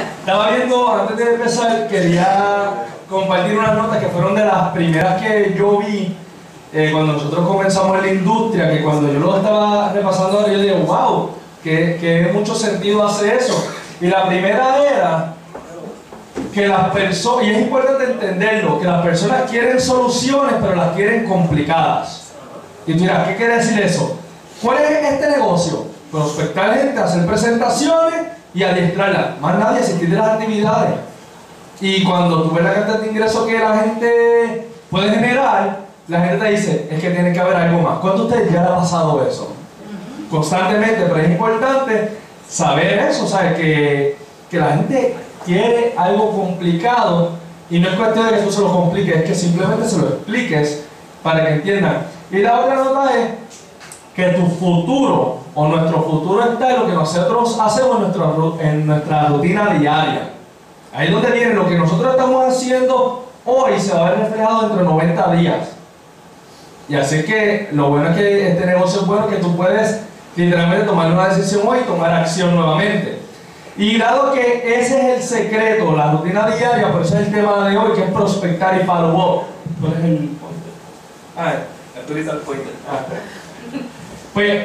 Estaba viendo, antes de empezar, quería compartir unas notas que fueron de las primeras que yo vi cuando nosotros comenzamos en la industria, que cuando yo lo estaba repasando ahora, yo digo, wow, que mucho sentido hace eso. Y la primera era que las personas, y es importante entenderlo, que las personas quieren soluciones, pero las quieren complicadas. Y tú dirás, ¿qué quiere decir eso? ¿Cuál es este negocio? Prospectar gente, hacer presentaciones y adiestrarla. Más nadie asistir de las actividades. Y cuando tú ves la cantidad de ingresos que la gente puede generar, la gente te dice, es que tiene que haber algo más. ¿Cuánto a ustedes ya le ha pasado eso? Constantemente, pero es importante saber eso, ¿sabes? Que la gente quiere algo complicado y no es cuestión de que tú se lo compliques, es que simplemente se lo expliques para que entiendan. Y la otra nota es que tu futuro o nuestro futuro está en lo que nosotros hacemos en nuestra rutina diaria. Ahí es donde viene lo que nosotros estamos haciendo hoy, se va a ver reflejado dentro de 90 días. Y así que lo bueno es que este negocio es bueno, que tú puedes literalmente tomar una decisión hoy y tomar acción nuevamente. Y dado que ese es el secreto, la rutina diaria, por eso es el tema de hoy, que es prospectar y follow up. ¿Cuál es el pointer? Actualiza el pointer. Pues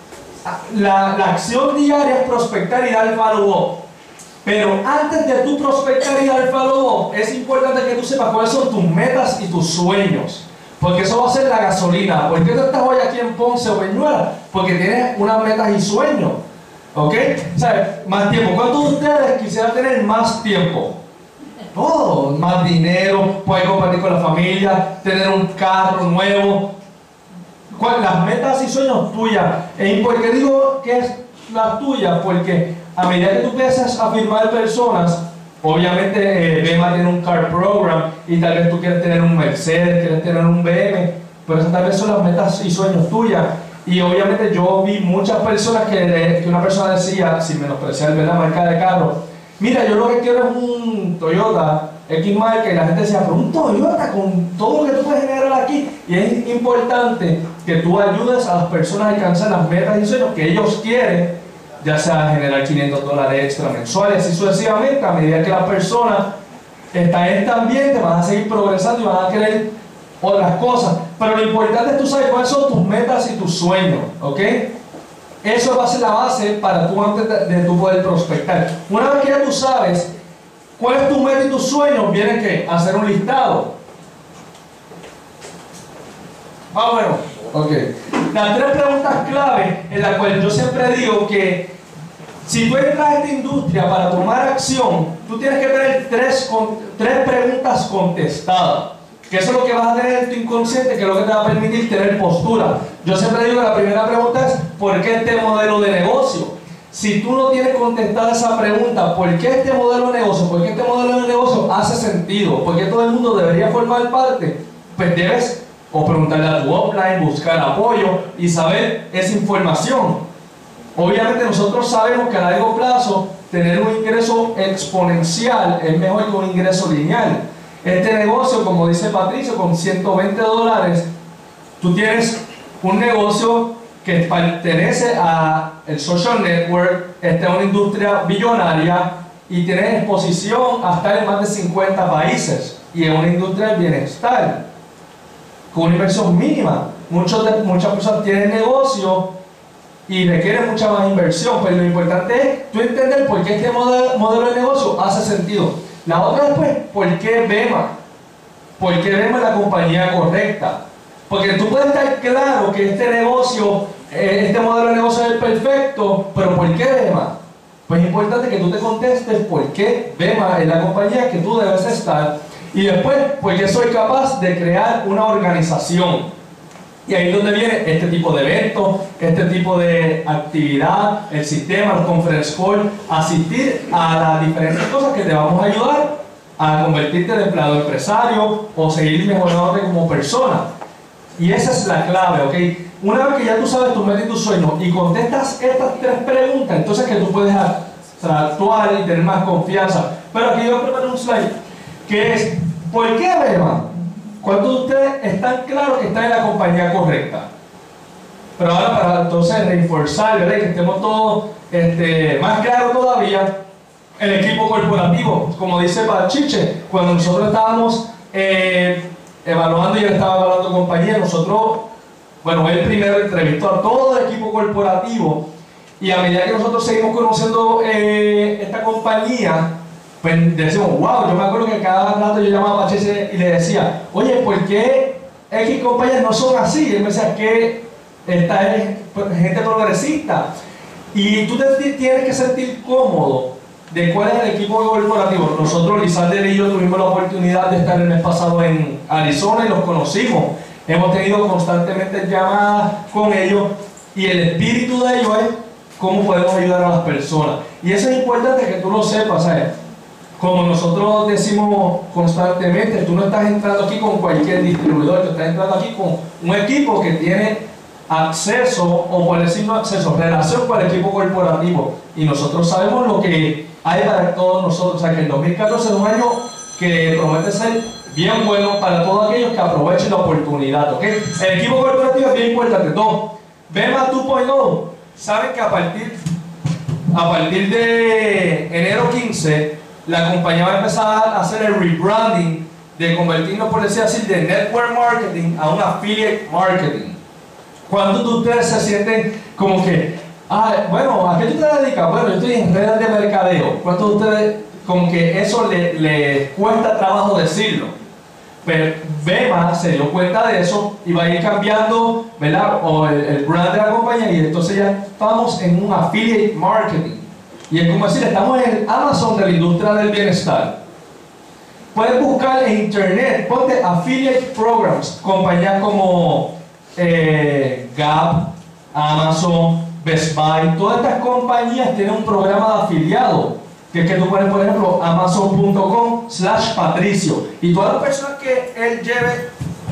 la acción diaria es prospectar y dar follow up. Pero antes de tú prospectar y dar follow up, es importante que tú sepas cuáles son tus metas y tus sueños. Porque eso va a ser la gasolina. ¿Por qué tú estás hoy aquí en Ponce o Peñuela? Porque tienes unas metas y sueños. ¿Ok? ¿Sabes? Más tiempo. ¿Cuántos de ustedes quisieran tener más tiempo? Todo. Más dinero, poder compartir con la familia, tener un carro nuevo. Las metas y sueños tuyas. ¿Y por qué digo que es las tuyas? Porque a medida que tú empiezas a firmar personas, obviamente BEMA tiene un car program y tal vez tú quieres tener un Mercedes, quieres tener un BM, pero esas tal vez son las metas y sueños tuyas. Y obviamente yo vi muchas personas que una persona decía, sin menospreciar la marca de carro, mira, yo lo que quiero es un Toyota X marca, y la gente decía, pero un Toyota con todo lo que tú puedes generar aquí. Y es importante que tú ayudes a las personas a alcanzar las metas y sueños que ellos quieren, ya sea generar $500 extra mensuales y sucesivamente. A medida que las personas están en este ambiente, van a seguir progresando y van a querer otras cosas. Pero lo importante es tú sabes cuáles son tus metas y tus sueños, ¿ok? Eso va a ser la base para tú antes de tú poder prospectar. Una vez que ya tú sabes cuál es tu meta y tus sueños, viene que hacer un listado. Más o menos. Ok. Las 3 preguntas clave en las cuales yo siempre digo que si tú entras a esta industria para tomar acción, tú tienes que tener 3 preguntas contestadas. Que eso es lo que vas a tener en tu inconsciente, que es lo que te va a permitir tener postura. Yo siempre digo que la primera pregunta es, ¿por qué este modelo de negocio? Si tú no tienes contestada esa pregunta, ¿por qué este modelo de negocio? ¿Por qué este modelo de negocio hace sentido? ¿Por qué todo el mundo debería formar parte? Pues debes o preguntarle a tu offline, buscar apoyo y saber esa información. Obviamente nosotros sabemos que a largo plazo tener un ingreso exponencial es mejor que un ingreso lineal. Este negocio, como dice Patricio, con $120, tú tienes un negocio que pertenece al social network, está en una industria billonaria y tienes exposición a estar en más de 50 países y en una industria del bienestar con una inversión mínima. Muchas personas tienen negocio y requieren mucha más inversión, pero lo importante es tú entender por qué este modelo de negocio hace sentido. La otra después, ¿por qué BEMA? ¿Por qué BEMA es la compañía correcta? Porque tú puedes estar claro que este negocio, este modelo de negocio es el perfecto, pero ¿por qué BEMA? Pues es importante que tú te contestes por qué BEMA es la compañía que tú debes estar. Y después, ¿por qué soy capaz de crear una organización? Y ahí es donde viene este tipo de eventos, este tipo de actividad, el sistema, los conference call, asistir a las diferentes cosas que te vamos a ayudar a convertirte en empleado empresario o seguir mejorándote como persona. Y esa es la clave, ¿ok? Una vez que ya tú sabes tu meta y tu sueño y contestas estas 3 preguntas, entonces que tú puedes actuar y tener más confianza. Pero aquí yo preparé un slide que es, ¿por qué BEMA? ¿Cuántos de ustedes están claros que están en la compañía correcta? Pero ahora para entonces reforzar, ¿verdad? Que estemos todos más claros todavía, el equipo corporativo, como dice Pachiche, cuando nosotros estábamos evaluando y él estaba evaluando compañía, nosotros, bueno, él primero entrevistó a todo el equipo corporativo y a medida que nosotros seguimos conociendo esta compañía, pues decimos, wow, yo me acuerdo que cada rato yo llamaba a Pachiche y le decía, oye, ¿por qué X compañías no son así? Y él me decía que esta es gente progresista y tú te tienes que sentir cómodo de cuál es el equipo corporativo. Nosotros, Lisander y yo, tuvimos la oportunidad de estar el mes pasado en Arizona y los conocimos. Hemos tenido constantemente llamadas con ellos y el espíritu de ellos es cómo podemos ayudar a las personas. Y eso es importante que tú lo sepas, ¿sabes? Como nosotros decimos constantemente, tú no estás entrando aquí con cualquier distribuidor, tú estás entrando aquí con un equipo que tiene acceso, o por decirlo acceso, relación con el equipo corporativo. Y nosotros sabemos lo que hay para todos nosotros. O sea que el 2014 es un año que promete ser bien bueno para todos aquellos que aprovechen la oportunidad, ¿ok? El equipo corporativo es bien importante. Dos, BEMA 2.0. Saben que a partir de enero 15, la compañía va a empezar a hacer el rebranding de convertirnos, por decir así, de network marketing a un affiliate marketing. Cuando ustedes se sienten como que, bueno, ¿a qué tú te dedicas? Bueno, yo estoy en redes de mercadeo. ¿Cuántos de ustedes, como que eso les cuesta trabajo decirlo? Pero BEMA se dio cuenta de eso y va a ir cambiando, ¿verdad? O el brand de la compañía, y entonces ya estamos en un affiliate marketing. Y es como decir, estamos en el Amazon de la industria del bienestar. Puedes buscar en internet, ponte affiliate programs, compañías como Gap, Amazon, Best Buy, todas estas compañías tienen un programa de afiliado, que es que tú pones, por ejemplo, amazon.com/Patricio, y todas las personas que él lleve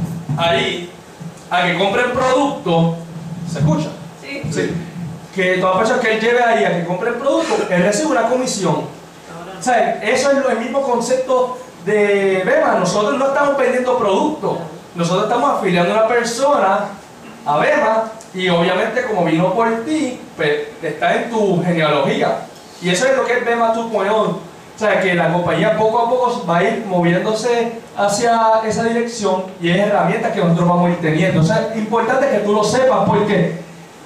ahí a que compren producto, ¿se escucha? Sí. Sí. Que todas las personas que él lleve ahí a que compren producto, él recibe una comisión. O sea, eso es el mismo concepto de BEMA. Nosotros no estamos vendiendo productos, nosotros estamos afiliando a una persona a BEMA, y obviamente como vino por ti, pues está en tu genealogía. Y eso es lo que es BEMA 2.0. O sea, que la compañía poco a poco va a ir moviéndose hacia esa dirección, y es herramientas que nosotros vamos a ir teniendo. O sea, es importante que tú lo sepas, porque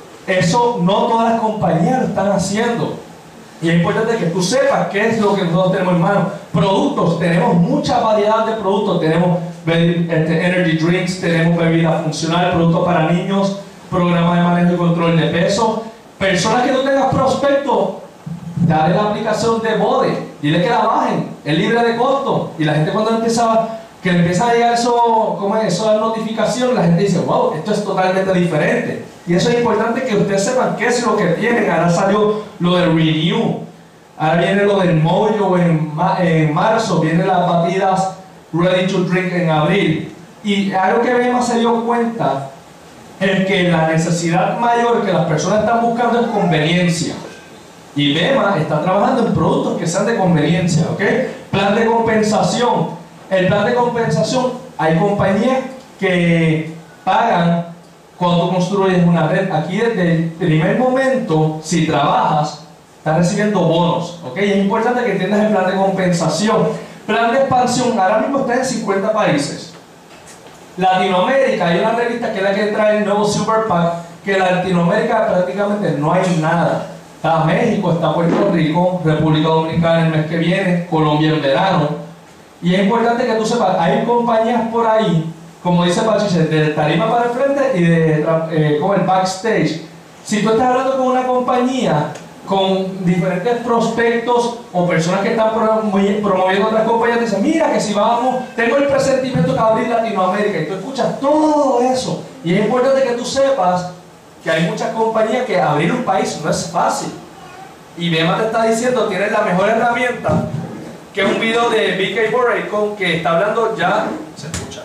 eso no todas las compañías lo están haciendo. Y es importante que tú sepas qué es lo que nosotros tenemos en mano. Productos, tenemos mucha variedad de productos. Tenemos energy drinks, tenemos bebidas funcionales, productos para niños, programas de manejo y control de peso. Personas que no tengas prospecto, dale la aplicación de Bode, dile que la bajen, es libre de costo. Y la gente, cuando empieza a llegar eso, las notificaciones, la gente dice, wow, esto es totalmente diferente. Y eso es importante que ustedes sepan qué es lo que tienen. Ahora salió lo del Renew, ahora viene lo del Mojo en marzo, vienen las batidas Ready to Drink en abril. Y algo que BEMA se dio cuenta es que la necesidad mayor que las personas están buscando es conveniencia. Y BEMA está trabajando en productos que sean de conveniencia, ¿ok? Plan de compensación. El plan de compensación, hay compañías que pagan cuando tú construyes una red. Aquí desde el primer momento, si trabajas, estás recibiendo bonos, ¿ok? Y es importante que entiendas el plan de compensación. Plan de expansión, ahora mismo está en 50 países. Latinoamérica, hay una revista que es la que trae el nuevo Super Pack, que en Latinoamérica prácticamente no hay nada. Está México, está Puerto Rico, República Dominicana el mes que viene, Colombia en verano. Y es importante que tú sepas, hay compañías por ahí, como dice Patricia, de tarima para el frente y de como el backstage. Si tú estás hablando con una compañía con diferentes prospectos o personas que están promoviendo otras compañías, te dicen, mira que si vamos, tengo el presentimiento que abrir Latinoamérica, y tú escuchas todo eso. Y es importante que tú sepas que hay muchas compañías que abrir un país no es fácil. Y BEMA te está diciendo, tienes la mejor herramienta, que es un video de BK Borrell que está hablando ya, se escucha,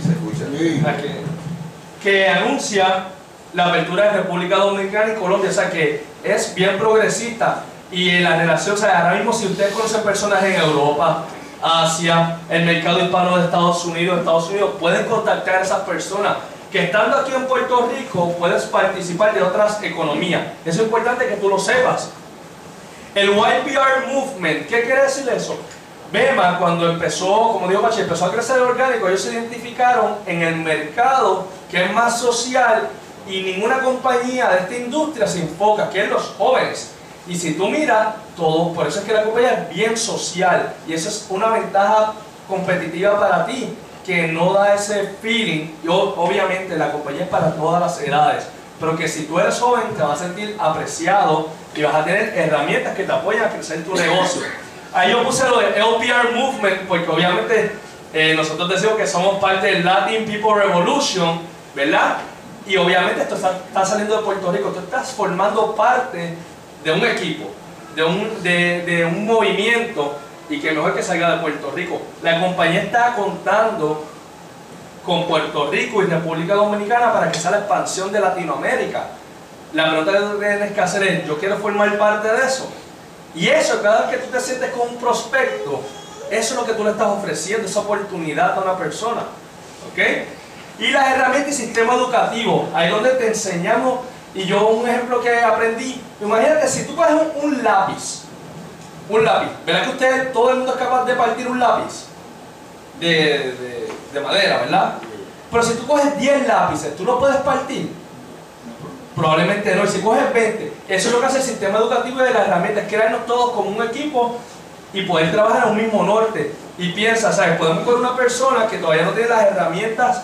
que anuncia la apertura de República Dominicana y Colombia. O sea que es bien progresista, y en la relación, o sea, ahora mismo si ustedes conocen personas en Europa, Asia, el mercado hispano de Estados Unidos, pueden contactar a esas personas que, estando aquí en Puerto Rico, puedes participar de otras economías. Eso es importante que tú lo sepas. El YPR Movement, ¿qué quiere decir eso? Bema, cuando empezó, como dijo Pachi, empezó a crecer orgánico, ellos se identificaron en el mercado que es más social y ninguna compañía de esta industria se enfoca, que es los jóvenes. Y si tú miras, todo, por eso es que la compañía es bien social y eso es una ventaja competitiva para ti, que no da ese feeling. Y obviamente la compañía es para todas las edades, pero que si tú eres joven te vas a sentir apreciado y vas a tener herramientas que te apoyan a crecer tu negocio. Ahí yo puse lo de LPR Movement porque obviamente nosotros decimos que somos parte del Latin People Revolution, ¿verdad? Y obviamente esto está saliendo de Puerto Rico, tú estás formando parte de un equipo, de un movimiento, y que mejor que salga de Puerto Rico. La compañía está contando con Puerto Rico y República Dominicana para que sea la expansión de Latinoamérica. La pregunta que tú tienes que hacer es, ¿yo quiero formar parte de eso? Y eso, cada vez que tú te sientes con un prospecto, eso es lo que tú le estás ofreciendo, esa oportunidad a una persona. ¿Ok? Y las herramientas y sistema educativo, ahí es donde te enseñamos. Y yo un ejemplo que aprendí, imagínate si tú coges un lápiz, ¿verdad que usted, todo el mundo es capaz de partir un lápiz? De madera, ¿verdad? Pero si tú coges 10 lápices, ¿tú lo puedes partir? Probablemente no. Y si coges 20, eso es lo que hace el sistema educativo de las herramientas, es crearnos todos como un equipo y poder trabajar a un mismo norte. Y piensa, ¿sabes? Podemos coger una persona que todavía no tiene las herramientas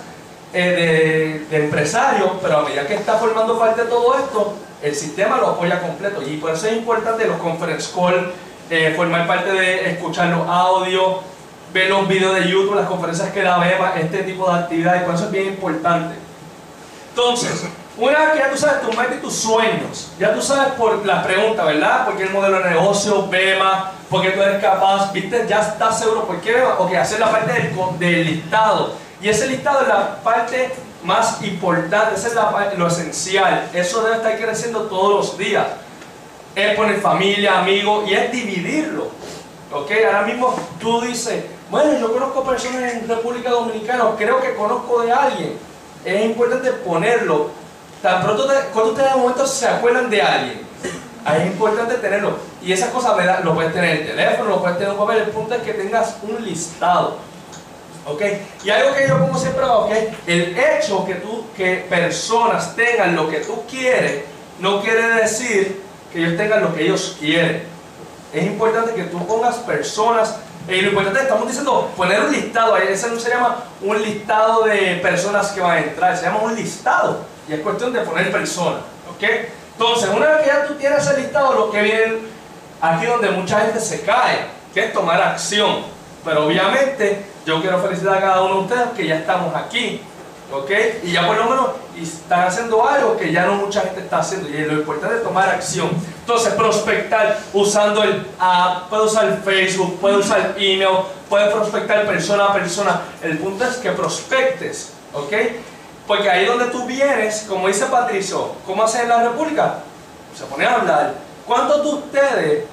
de empresario, pero a medida que está formando parte de todo esto, el sistema lo apoya completo. Y por eso es importante los conference call, formar parte de escuchar los audios, ver los videos de YouTube, las conferencias que da Bema, este tipo de actividades, por eso es bien importante. Entonces, una vez que ya tú sabes tus metas y tus sueños, ya tú sabes por las preguntas, ¿verdad? ¿Por qué el modelo de negocio, Bema? ¿Por qué tú eres capaz? ¿Viste? Ya estás seguro. ¿Por qué Bema? Ok, hacer la parte del listado. Y ese listado es la parte más importante, esa es lo esencial. Eso debe estar creciendo todos los días. Es poner familia, amigos, y es dividirlo. ¿Ok? Ahora mismo tú dices, bueno, yo conozco personas en República Dominicana, creo que conozco de alguien. Es importante ponerlo. Tan pronto cuando ustedes en un momento se acuerdan de alguien, ahí es importante tenerlo. Y esas cosas lo puedes tener en el teléfono, lo puedes tener en un papel. El punto es que tengas un listado. ¿Ok? Y algo que yo pongo siempre abajo, ¿ok? El hecho que personas tengan lo que tú quieres, no quiere decir que ellos tengan lo que ellos quieren. Es importante que tú pongas personas, y lo importante es, estamos diciendo, poner un listado, ese no se llama un listado de personas que van a entrar, se llama un listado, y es cuestión de poner personas, ¿ok? Entonces, una vez que ya tú tienes ese listado, lo que viene aquí donde mucha gente se cae, que es tomar acción. Pero obviamente, yo quiero felicitar a cada uno de ustedes que ya estamos aquí, ¿ok? Y ya por lo menos están haciendo algo que ya no mucha gente está haciendo, y lo importante es tomar acción. Entonces, prospectar usando el app, puede usar Facebook, puede usar email, puede prospectar persona a persona. El punto es que prospectes, ¿ok? Porque ahí donde tú vienes, como dice Patricio, ¿cómo hacen en la República? Se ponen a hablar. ¿Cuántos de ustedes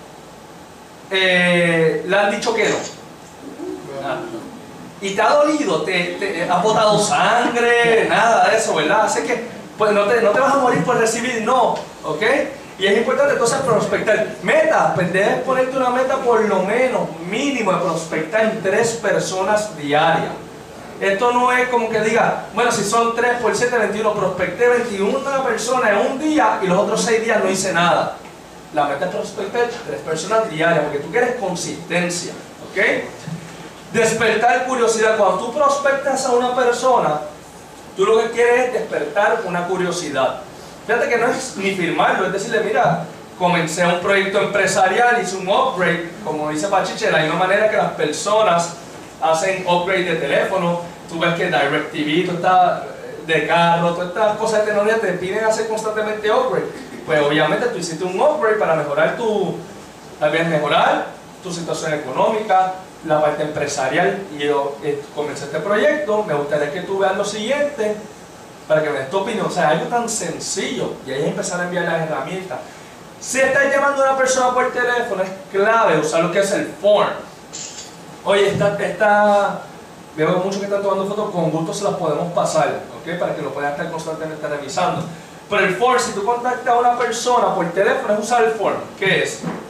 le han dicho que no? Y te ha dolido, te ha botado sangre, nada de eso, ¿verdad? Así que pues no te vas a morir por recibir no, ¿ok? Y es importante entonces prospectar. Meta, pues debes ponerte una meta por lo menos mínimo de prospectar en 3 personas diarias. Esto no es como que diga, bueno, si son 3 por 7, 21, prospecté 21 personas en un día y los otros 6 días no hice nada. La meta es prospectar 3 personas diarias porque tú quieres consistencia, ¿ok? Despertar curiosidad. Cuando tú prospectas a una persona, tú lo que quieres es despertar una curiosidad. Fíjate que no es ni firmarlo, es decirle, mira, comencé un proyecto empresarial, hice un upgrade, como dice Pachiche, de la misma manera que las personas hacen upgrade de teléfono. Tú ves que DirecTV, tú estás de carro, todas estas cosas de tecnología te piden hacer constantemente upgrade. Pues obviamente tú hiciste un upgrade para mejorar tu situación económica, la parte empresarial, y yo comencé este proyecto. Me gustaría que tú veas lo siguiente para que me des tu opinión. O sea, algo tan sencillo, y ahí es empezar a enviar las herramientas. Si estás llamando a una persona por teléfono, es clave usar lo que es el form. Oye, veo mucho que están tomando fotos, con gusto se las podemos pasar, ¿ok? Para que lo puedan estar constantemente revisando. Pero el form, si tú contactas a una persona por teléfono, es usar el form. ¿Qué es?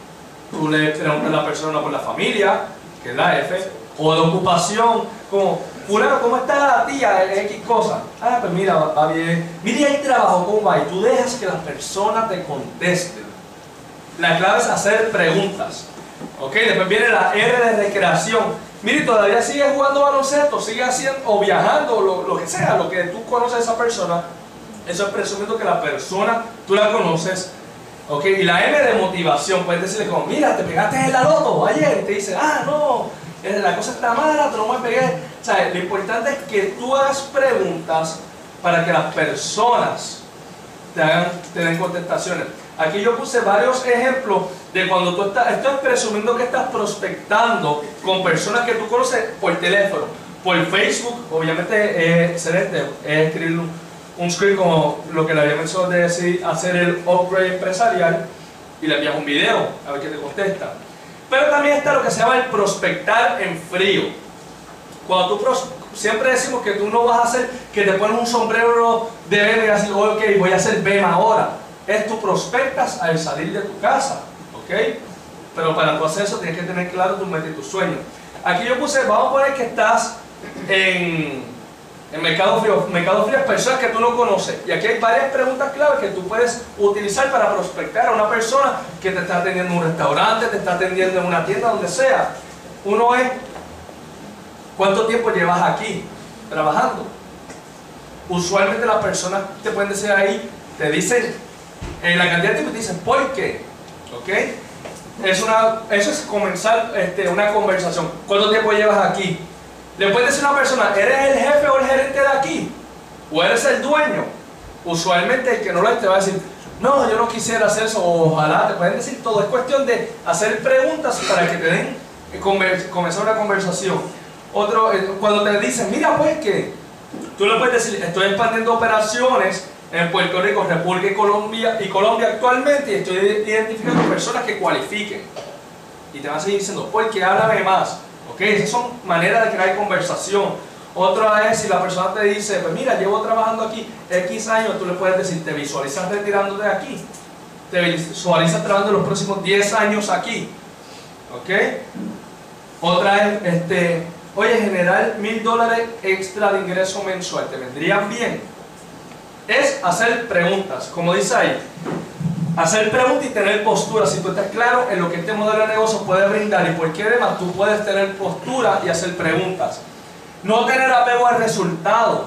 tú le preguntas a la persona por la familia, que es la F, o de ocupación, como, fulano, ¿cómo está la tía? X cosa. Ah, pues mira, va bien. Mira, ahí trabajo, ¿cómo va? Y tú dejas que las personas te contesten. La clave es hacer preguntas. ¿Ok? Después viene la R de recreación. Mire, todavía sigues jugando baloncesto, sigues haciendo, o viajando, lo que sea, lo que tú conoces a esa persona. Eso es presumiendo que la persona, tú la conoces. ¿Ok? Y la M de motivación, puedes decirle como, mira, te pegaste en la loto ayer. Y te dice, ah, no, la cosa está mala, tú no me pegué. O sea, lo importante es que tú hagas preguntas para que las personas te den contestaciones. Aquí yo puse varios ejemplos de cuando tú estás, esto es presumiendo que estás prospectando con personas que tú conoces por teléfono, por Facebook. Obviamente es excelente, es escribir un script como lo que le había mencionado de decir, hacer el upgrade empresarial y le envías un video a ver qué te contesta. Pero también está lo que se llama el prospectar en frío. Cuando tú siempre decimos que tú no vas a hacer que te pones un sombrero de BEMA y vas a decir, ok, voy a hacer BEMA ahora. Es tú prospectas al salir de tu casa, ¿ok? Pero para tu hacer eso tienes que tener claro tu meta y tu sueño. Aquí yo puse, vamos a poner que estás en Mercado Frío. Mercado Frío es personas que tú no conoces. Y aquí hay varias preguntas claves que tú puedes utilizar para prospectar a una persona que te está atendiendo en un restaurante, te está atendiendo en una tienda, donde sea. Uno es, ¿cuánto tiempo llevas aquí trabajando? Usualmente las personas te pueden decir ahí, te dicen la cantidad de tiempo, te dicen ¿por qué? ¿Ok? Eso es comenzar una conversación. ¿Cuánto tiempo llevas aquí? Le puedes decir a una persona, ¿eres el jefe o el gerente de aquí? ¿O eres el dueño? Usualmente el que no lo es te va a decir, no, yo no quisiera hacer eso, ojalá. Te pueden decir todo. Es cuestión de hacer preguntas para que te den comenzar una conversación. Otro, cuando te dicen, mira, pues que tú le puedes decir, estoy expandiendo operaciones en Puerto Rico, República y Colombia actualmente, y estoy identificando personas que cualifiquen. Y te van a seguir diciendo, ¿por qué? Háblame más. ¿Ok? Esas son maneras de crear conversación. Otra es si la persona te dice, pues mira, llevo trabajando aquí X años, tú le puedes decir, ¿te visualizas retirándote de aquí? ¿Te visualizas trabajando los próximos 10 años aquí? ¿Ok? Otra es, oye, generar $1000 extra de ingreso mensual, ¿te vendrían bien? Es hacer preguntas, como dice ahí, hacer preguntas y tener postura. Si tú estás claro en lo que este modelo de negocio puede brindar y por qué demás, tú puedes tener postura y hacer preguntas. No tener apego al resultado,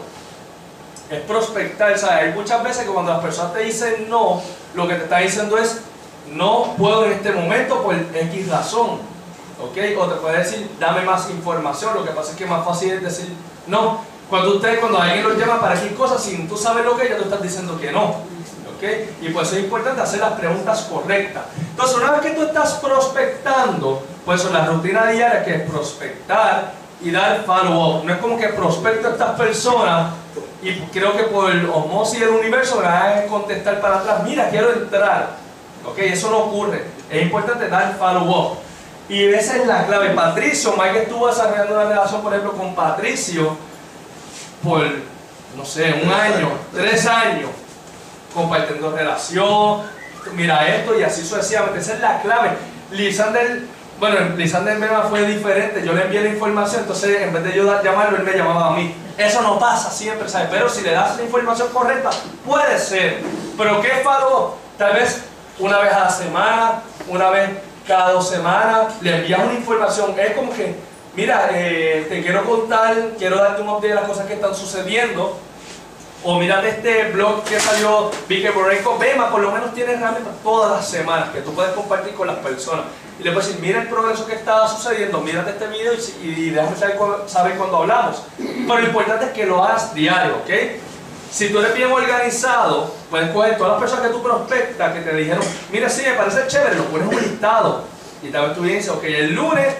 es prospectar. O sea, hay muchas veces que cuando las personas te dicen no, lo que te está diciendo es, no puedo en este momento por X razón. ¿Ok? O te puede decir, dame más información. Lo que pasa es que es más fácil es decir no. Cuando alguien los llama para X cosas, si tú sabes lo que es, ya tú estás diciendo que no. ¿Okay? Y por eso es importante hacer las preguntas correctas. Entonces, una vez que tú estás prospectando, pues la rutina diaria que es prospectar y dar follow-up. No es como que prospecto a estas personas y creo que por osmosis del universo me van a contestar para atrás, mira, quiero entrar. ¿Okay? Eso no ocurre. Es importante dar follow-up. Y esa es la clave. Patricio, Mike estuvo desarrollando una relación, por ejemplo, con Patricio por, no sé, 1 año, 3 años, compartiendo relación, mira esto y así sucesivamente. Esa es la clave. Lisander Mema fue diferente. Yo le envié la información, entonces en vez de yo llamarlo, él me llamaba a mí. Eso no pasa siempre, ¿sabes? Pero si le das la información correcta, puede ser. Pero ¿qué follow-up? Tal vez una vez a la semana, una vez cada 2 semanas, le envías una información. Es como que, mira, te quiero contar, quiero darte un update de las cosas que están sucediendo. O mírate este blog que salió, vi que Borreco Bema por lo menos tiene herramientas todas las semanas que tú puedes compartir con las personas. Y le puedes decir, mira el progreso que está sucediendo, mírate este video y déjame saber cuando hablamos. Pero lo importante es que lo hagas diario, ¿ok? Si tú eres bien organizado, puedes coger todas las personas que tú prospectas que te dijeron, mira, sí, me parece chévere, lo pones en un listado. Y tal vez tú dices, ok, el lunes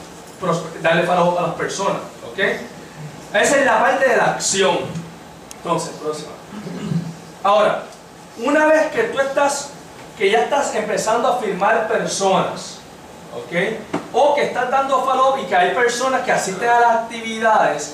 darle follow a las personas, ¿ok? Esa es la parte de la acción. Entonces, próxima. Ahora, una vez que ya estás empezando a firmar personas, ¿ok? O que estás dando follow y que hay personas que asisten a las actividades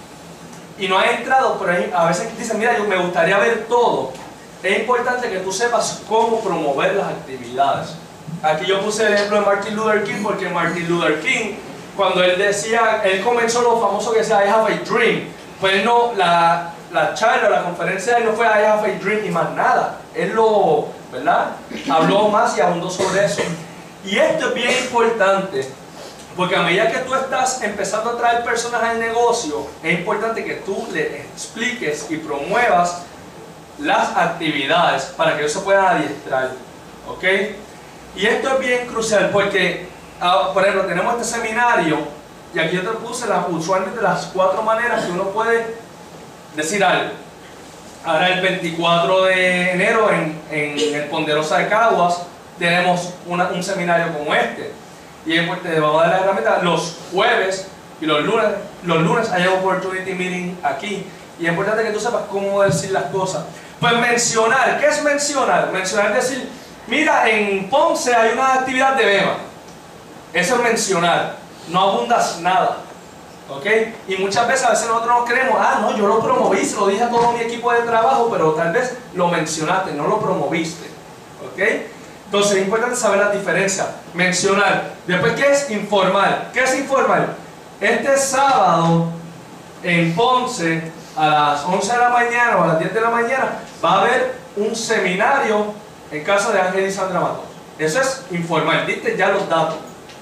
y no han entrado, pero a veces dicen, mira, yo me gustaría ver todo. Es importante que tú sepas cómo promover las actividades. Aquí yo puse el ejemplo de Martin Luther King porque Martin Luther King, cuando él decía, él comenzó lo famoso que decía I have a dream, pues no, la charla, la conferencia de él no fue I have a dream y más nada. Él lo, ¿verdad? Habló más y abundó sobre eso. Y esto es bien importante, porque a medida que tú estás empezando a traer personas al negocio, es importante que tú le expliques y promuevas las actividades para que ellos se puedan adiestrar. ¿Ok? Y esto es bien crucial porque, por ejemplo, tenemos este seminario y aquí yo te puse usualmente las 4 maneras que uno puede decir algo. Ahora el 24 de enero en el Ponderosa de Caguas tenemos un seminario como este. Y pues te vamos a dar la herramienta los jueves y los lunes hay un opportunity meeting aquí. Y es importante que tú sepas cómo decir las cosas. Pues mencionar, ¿qué es mencionar? Mencionar es decir, mira, en Ponce hay una actividad de BEMA. Eso es mencionar, no abundas nada. ¿Ok? Y muchas veces a veces nosotros nos creemos, no, yo lo promoví, se lo dije a todo mi equipo de trabajo, pero tal vez lo mencionaste, no lo promoviste. ¿Ok? Entonces es importante saber la diferencia. Mencionar. Después, ¿qué es informar? ¿Qué es informar? Este sábado en Ponce, a las 11 de la mañana o a las 10 de la mañana, va a haber un seminario en casa de Ángel y Sandra Matos. Eso es informar. Diste ya los datos.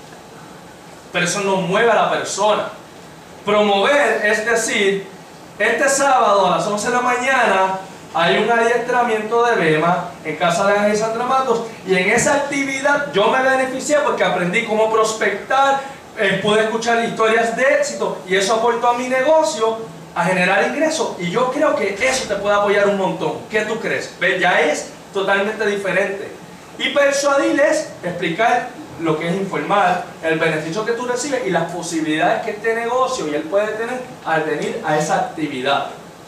Pero eso no mueve a la persona. Promover es decir, este sábado a las 11 de la mañana hay un adiestramiento de BEMA en casa de Ángel y Sandra Matos y en esa actividad yo me beneficié porque aprendí cómo prospectar, pude escuchar historias de éxito y eso aportó a mi negocio a generar ingresos y yo creo que eso te puede apoyar un montón. ¿Qué tú crees? ¿Ves? Ya es totalmente diferente. Y persuadirles, explicar lo que es informar, el beneficio que tú recibes y las posibilidades que este negocio y él puede tener al venir a esa actividad.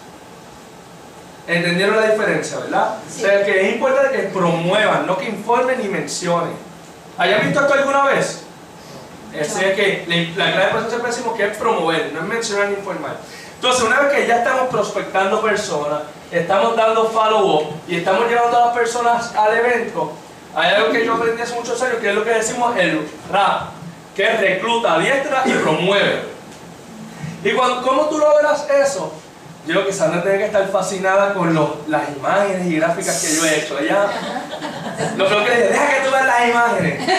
¿Entendieron la diferencia, verdad? Sí. O sea, que es importante que promuevan, no que informen ni mencionen. ¿Hayan visto esto alguna vez? Es que la clave de proceso siempre decimos que es promover, no es mencionar ni informar. Entonces, una vez que ya estamos prospectando personas, estamos dando follow-up y estamos llevando a las personas al evento, hay algo que yo aprendí hace muchos años, que es lo que decimos el RAP, que es recluta, adiestra y promueve. Y ¿cómo tú logras eso? Yo creo que Sandra tiene que estar fascinada con las imágenes y gráficas que yo he hecho. Ella, lo que le dije, deja que tú veas las imágenes.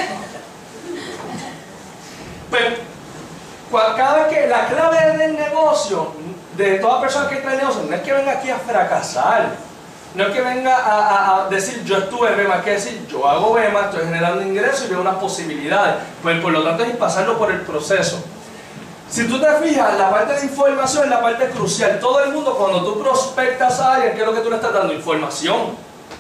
Pues, cada vez que la clave del negocio, de toda persona que entra en el negocio, no es que venga aquí a fracasar. No es que venga a decir yo estuve en BEMA, es que decir yo hago BEMA, estoy generando ingresos y veo unas posibilidades. Pues por lo tanto es pasarlo por el proceso. Si tú te fijas, la parte de información es la parte crucial. Todo el mundo, cuando tú prospectas a alguien, ¿qué es lo que tú le estás dando? Información.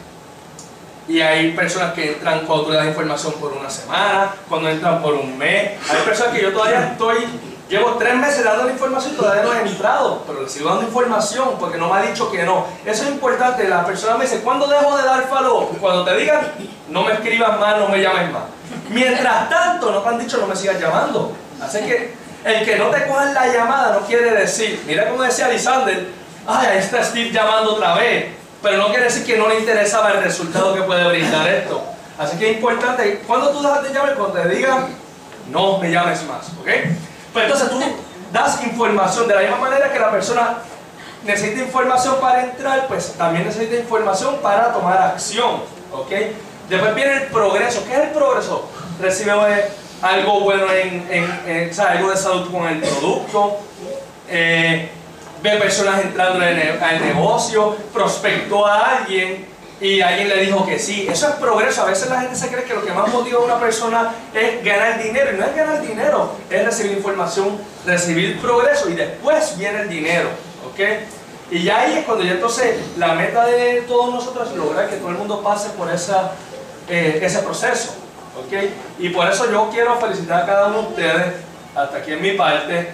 Y hay personas que entran cuando tú le das información por una semana, cuando entran por un mes. Hay personas que yo todavía llevo 3 meses dando la información y todavía no he entrado, pero le sigo dando información porque no me ha dicho que no. Eso es importante. La persona me dice, ¿cuándo dejo de dar follow-up? Cuando te digan, no me escribas más, no me llames más. Mientras tanto, no te han dicho, no me sigas llamando. Así que el que no te cojan la llamada no quiere decir, mira como decía Lisander, ay, ahí está Steve llamando otra vez. Pero no quiere decir que no le interesaba el resultado que puede brindar esto. Así que es importante, cuando tú dejas de llamar, cuando te digan, no me llames más, ¿ok? Pues entonces tú das información, de la misma manera que la persona necesita información para entrar, pues también necesita información para tomar acción, ¿ok? Después viene el progreso. ¿Qué es el progreso? Recibe algo bueno algo de salud con el producto, ve personas entrando al negocio, prospectó a alguien y alguien le dijo que sí. Eso es progreso. A veces la gente se cree que lo que más motiva a una persona es ganar dinero, y no es ganar dinero, es recibir información, recibir progreso y después viene el dinero, ¿ok? Y ya ahí es cuando ya entonces la meta de todos nosotros es lograr que todo el mundo pase por ese proceso, ¿ok? Y por eso yo quiero felicitar a cada uno de ustedes, hasta aquí en mi parte.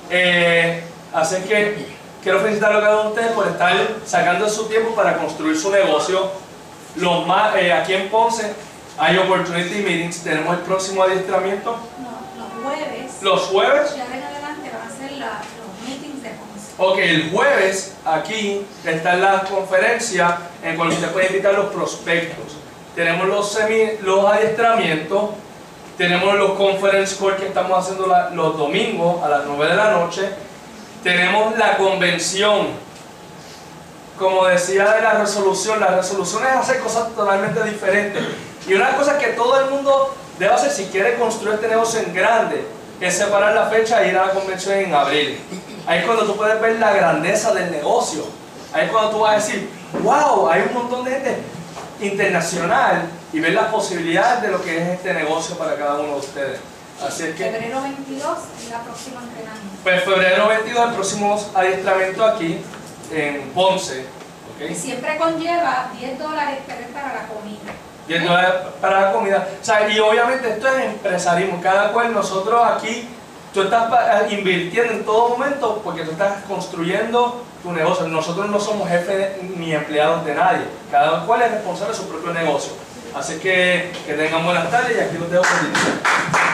Así que quiero felicitar a cada uno de ustedes por estar sacando su tiempo para construir su negocio. Aquí en Ponce hay opportunity meetings. Tenemos el próximo adiestramiento. No, los jueves. ¿Los jueves? Ya en adelante van a ser los meetings de Ponce. Ok, el jueves aquí está la conferencia en cual usted puede invitar los prospectos. tenemos los adiestramientos, tenemos los conference call que estamos haciendo los domingos a las 9 de la noche, tenemos la convención. Como decía de la resolución es hacer cosas totalmente diferentes. Y una cosa que todo el mundo debe hacer si quiere construir este negocio en grande es separar la fecha e ir a la convención en abril. Ahí es cuando tú puedes ver la grandeza del negocio. Ahí es cuando tú vas a decir, wow, hay un montón de gente internacional y ver las posibilidades de lo que es este negocio para cada uno de ustedes. Así es que, febrero 22 es la próxima entrenamiento. pues febrero 22 el próximo adiestramiento aquí en Ponce. Y ¿Okay? siempre conlleva $10 pero es para la comida. $10 para la comida. O sea, y obviamente esto es empresarismo. Cada cual nosotros aquí, tú estás invirtiendo en todo momento porque tú estás construyendo tu negocio. Nosotros no somos jefes ni empleados de nadie. Cada cual es responsable de su propio negocio. Así que tengan buenas tardes y aquí los dejo con